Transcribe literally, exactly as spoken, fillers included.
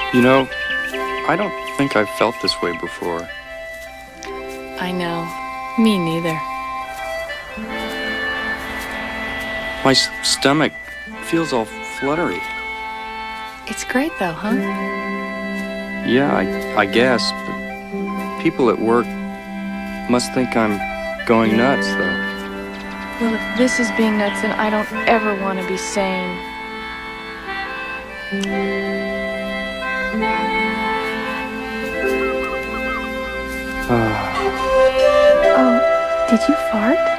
You know, I don't think I've felt this way before. I know. Me neither. My s stomach feels all fluttery. It's great though, huh? Yeah, I, I guess, but people at work must think I'm going nuts, though. Well, if this is being nuts, then I don't ever want to be sane. Oh, did you fart?